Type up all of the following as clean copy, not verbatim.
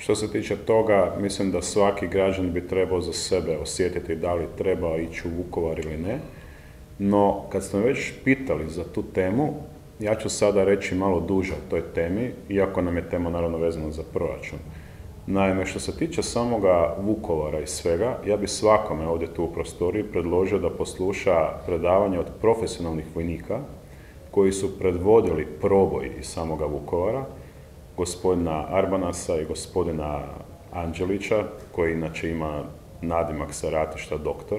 Što se tiče toga, mislim da svaki građan bi trebao za sebe osjetiti da li treba ići u Vukovar ili ne. No, kad ste me već pitali za tu temu, ja ću sada reći malo duže o toj temi, iako nam je tema naravno vezana za proračun. Naime, što se tiče samoga Vukovara i svega, ja bi svakome ovdje tu u prostoriji predložio da posluša predavanje od profesionalnih vojnika koji su predvodili proboj iz samoga Vukovara, gospodina Arbanasa i gospodina Anđelića, koji inače ima nadimak sa ratišta doktor,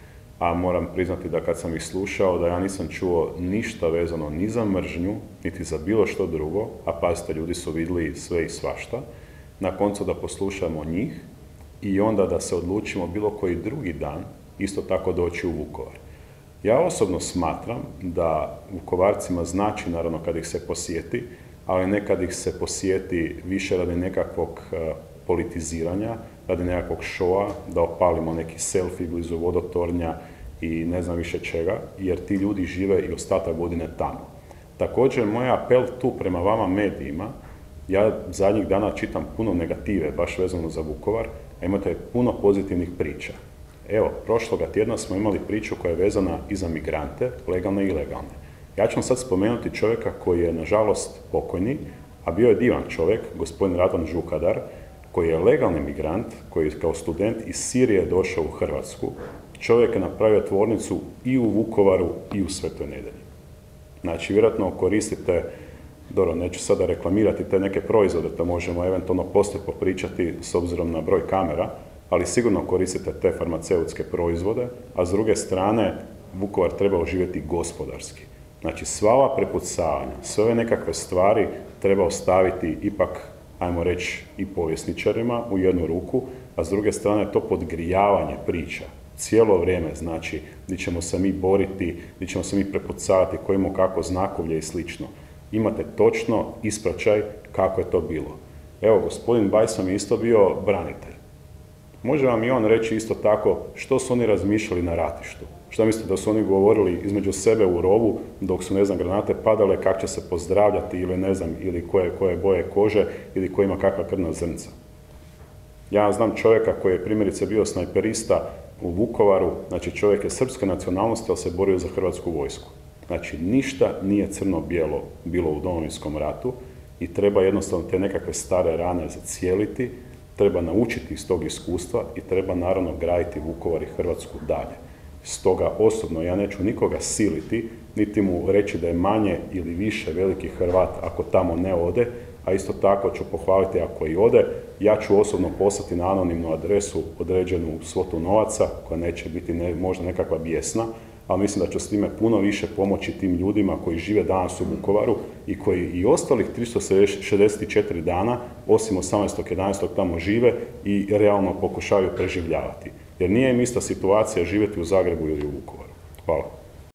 a moram priznati da kad sam ih slušao, da ja nisam čuo ništa vezano ni za mržnju, niti za bilo što drugo, a pazite, ljudi su vidjeli sve i svašta, na koncu da poslušamo njih i onda da se odlučimo bilo koji drugi dan isto tako doći u Vukovar. Ja osobno smatram da Vukovarcima znači, naravno, kad ih se posjeti, ali ne kad ih se posjeti više radi nekakvog politiziranja, radi nekakvog šoa, da opalimo neki selfie blizu vodotornja i ne znam više čega, jer ti ljudi žive i ostatak godine tamo. Također, moj apel tu prema vama medijima, ja zadnjih dana čitam puno negative, baš vezano za Vukovar, a imate puno pozitivnih priča. Evo, prošloga tjedna smo imali priču koja je vezana i za migrante, legalne i ilegalne. Ja ću vam sad spomenuti čovjeka koji je, nažalost, pokojni, a bio je divan čovjek, gospodin Radan Žukadar, koji je legalni migrant, koji je kao student iz Sirije došao u Hrvatsku. Čovjek je napravio tvornicu i u Vukovaru i u Svetoj Nedelji. Znači, vjerojatno koristite, dobro, neću sada reklamirati te neke proizvode, to možemo eventualno poslije popričati s obzirom na broj kamera, ali sigurno koristite te farmaceutske proizvode, a s druge strane, Vukovar treba oživjeti gospodarski. Znači, sva ova prepucavanja, sve ove nekakve stvari treba ostaviti ipak, ajmo reći, i povjesničarima u jednu ruku, a s druge strane to podgrijavanje priča cijelo vrijeme, znači, gdje ćemo se mi boriti, gdje ćemo se mi prepucavati, ko ima kako znakovlje i slično. Imate točno ispraćaj kako je to bilo. Evo, gospodin Bajs vam je isto bio branitelj. Može vam i on reći isto tako što su oni razmišljali na ratištu. Što mislite da su oni govorili između sebe u rovu dok su, ne znam, granate padale, kako će se pozdravljati ili ne znam, ili koje boje kože ili ko ima kakva krvna zrnca. Ja znam čovjeka koji je primjerice bio snajperista u Vukovaru, znači čovjek je srpske nacionalnosti, ali se borio za hrvatsku vojsku. Znači ništa nije crno-bijelo bilo u Domovinskom ratu i treba jednostavno te nekakve stare rane zacijeliti, treba naučiti iz tog iskustva i treba naravno graditi Vukovar i Hrvatsku dalje. Stoga osobno ja neću nikoga siliti, niti mu reći da je manje ili više veliki Hrvat ako tamo ne ode, a isto tako ću pohvaliti ako i ode. Ja ću osobno poslati na anonimnu adresu određenu svotu novaca, koja neće biti možda nekakva bijesna, ali mislim da ću s time puno više pomoći tim ljudima koji žive danas u Vukovaru i koji i ostalih 364 dana, osim 18.11. tamo žive i realno pokušavaju preživljavati. Jer nije im ista situacija živjeti u Zagrebu ili u Vukovaru. Hvala.